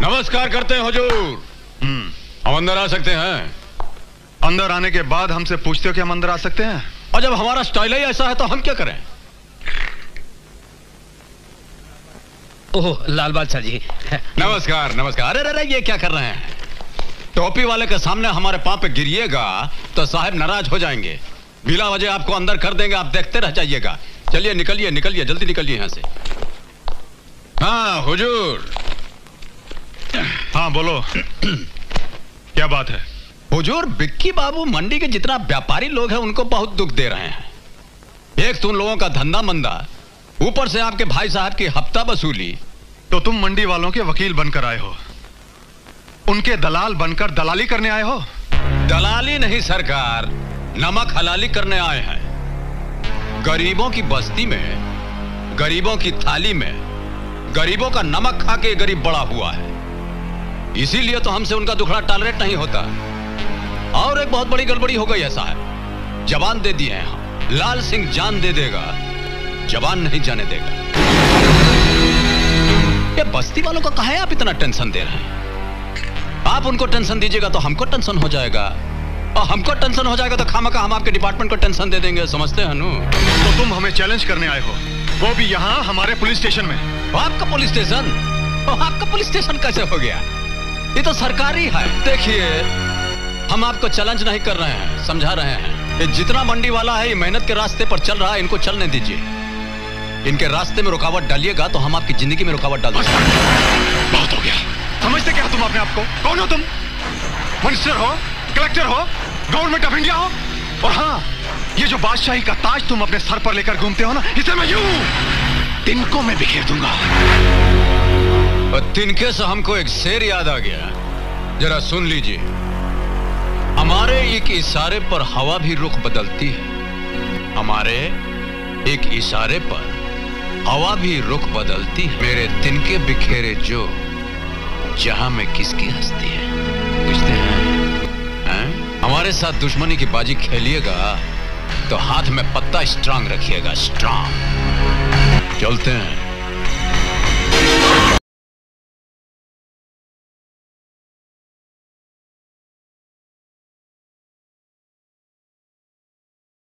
नमस्कार करते हैं हुजूर। हम अंदर आ सकते हैं? अंदर आने के बाद हमसे पूछते हो कि हम अंदर आ सकते हैं? और जब हमारा स्टाइल ही ऐसा है तो हम क्या करें? ओह लाल बादशाह जी। नमस्कार नमस्कार। अरे अरे ये क्या कर रहे हैं? टोपी वाले के सामने हमारे पांव पे गिरिएगा तो साहब नाराज हो जाएंगे। बिला वजह आपको अंदर कर देंगे, आप देखते रह जाइएगा। चलिए निकलिए निकलिए, जल्दी निकलिए यहां से। हाँ हुजूर। हाँ बोलो। क्या बात है? हुजूर, बिक्की बाबू मंडी के जितना व्यापारी लोग हैं उनको बहुत दुख दे रहे हैं। एक तो उन लोगों का धंधा मंदा, ऊपर से आपके भाई साहब की हफ्ता वसूली। तो तुम मंडी वालों के वकील बनकर आए हो, उनके दलाल बनकर दलाली करने आए हो? दलाली नहीं सरकार, नमक हलाली करने आए हैं। गरीबों की बस्ती में, गरीबों की थाली में, गरीबों का नमक खा के गरीब बड़ा हुआ है। इसीलिए तो हमसे उनका दुखड़ा टॉलरेट नहीं होता। और एक बहुत बड़ी गड़बड़ी हो गई है साहब। जबान दे दिए हैं हम, लाल सिंह जान दे देगा, जबान नहीं जाने देगा। ये बस्ती वालों को काहे आप इतना टेंशन दे रहे हैं? आप उनको टेंशन दीजिएगा तो हमको टेंशन हो जाएगा, और हमको टेंशन हो जाएगा तो खामखा हम आपके डिपार्टमेंट को टेंशन दे देंगे। समझते हैं नू? तो तुम हमें चैलेंज करने आए हो, वो भी यहाँ हमारे पुलिस स्टेशन में। आपका पुलिस स्टेशन? आपका पुलिस स्टेशन कैसे हो गया? ये तो सरकारी है। देखिए, हम आपको चैलेंज नहीं कर रहे हैं, समझा रहे हैं। ये जितना मंडी वाला है ये मेहनत के रास्ते पर चल रहा है, इनको चलने दीजिए। इनके रास्ते में रुकावट डालिएगा तो हम आपकी जिंदगी में रुकावट डाल देंगे। बहुत हो गया। समझते क्या तुम अपने आप को? कौन हो तुम? मिनिस्टर हो, कलेक्टर हो, गवर्नमेंट ऑफ इंडिया हो? और हाँ, ये जो बादशाही का ताज तुम अपने सर पर लेकर घूमते हो ना, इसे मैं यूं तिनकों में बिखेर दूंगा। और तिनके से हमको एक शेर याद आ गया, जरा सुन लीजिए। हमारे एक इशारे पर हवा भी रुख बदलती है, हमारे एक इशारे पर हवा भी रुख बदलती है। मेरे तिनके बिखेरे जो जहां में किसकी हस्ती है, पूछते हैं? हमारे साथ दुश्मनी की बाजी खेलिएगा तो हाथ में पत्ता स्ट्रांग रखिएगा, स्ट्रांग। चलते हैं।